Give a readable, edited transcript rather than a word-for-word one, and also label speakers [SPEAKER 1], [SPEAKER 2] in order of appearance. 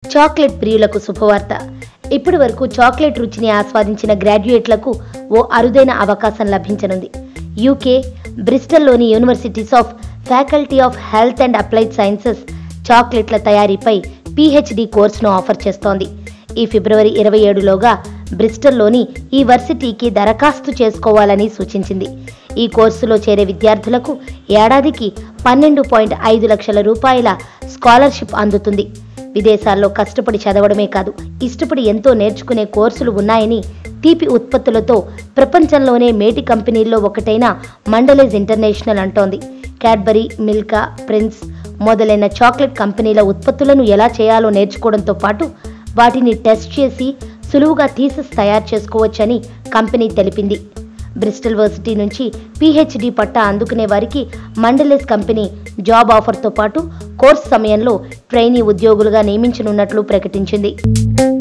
[SPEAKER 1] Chocolate ప్రియులకు శుభవార్త. ఇప్పటి వరకు చాక్లెట్ రుచిని ఆస్వాదించిన గ్రాడ్యుయేట్లకు ఓ అరుదైన అవకాశం లభించనుంది. యూకే బ్రిస్టల్లోని universities of faculty of health and applied sciences చాక్లెట్ల తయారీపై పీహెచ్డీ కోర్సును ఆఫర్ చేస్తోంది. ఈ ఫిబ్రవరి 27లోగా బ్రిస్టల్లోని ఈ వర్సిటీకి దరఖాస్తు చేసుకోవాలని సూచించింది. ఈ కోర్సులో చేరే విద్యార్థులకు ఏడాదికి 12.5 లక్షల రూపాయల స్కాలర్షిప్ అందుతుంది. విదేశాల్లో కష్టపడి చదవడమే కాదు, ఇష్టపడి ఎంతో నేర్చుకునే కోర్సులు ఉన్నాయని తీపి ఉత్పత్తులతో ప్రపంచంలోనే మేటి కంపెనీల్లో ఒకటైన మండలేజ్ ఇంటర్నేషనల్ అంటోంది. క్యాడ్బరీ, మిల్కా, ప్రిన్స్ మొదలైన చాక్లెట్ కంపెనీల ఉత్పత్తులను ఎలా చేయాలో నేర్చుకోవడంతో పాటు వాటిని టెస్ట్ చేసి సులువుగా థీసిస్ తయారు చేసుకోవచ్చని కంపెనీ తెలిపింది. బ్రిస్టల్ వర్సిటీ నుంచి పీహెచ్డీ పట్టా అందుకునే వారికి మండలేజ్ కంపెనీ జాబ్ ఆఫర్తో పాటు కోర్సు సమయంలో ట్రైనీ ఉద్యోగులుగా నియమించనున్నట్లు ప్రకటించింది.